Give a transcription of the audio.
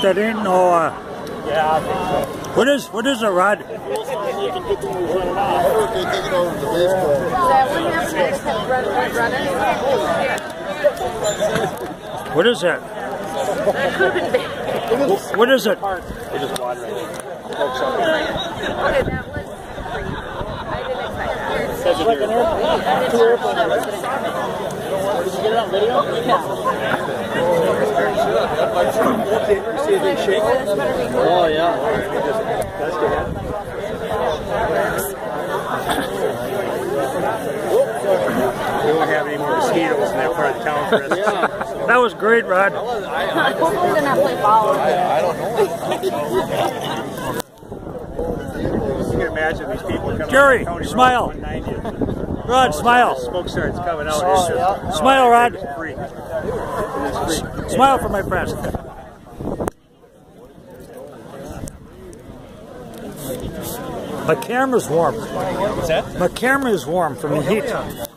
that ain't no. Yeah, I think so. What is it, Rod? You can get them running off. They take it over to the baseball. What is that? What is it? They just water it. Okay, that was free. I didn't expect that. Says it here. Two airplanes. Did you get it on video? Yeah. See if they shake. Oh, yeah. That's good. We won't have any more mosquitoes in that part of the town for us. That was great, Rod. Hopefully they're not playing ball. I don't know. You can imagine these people coming Jerry, on County smile. Road 190. Rod, smile. Smoke starts coming out. It's just, Smile, Rod. It's free. It's free. Smile for my friend. My camera's warm. What's that? My camera is warm from the heat.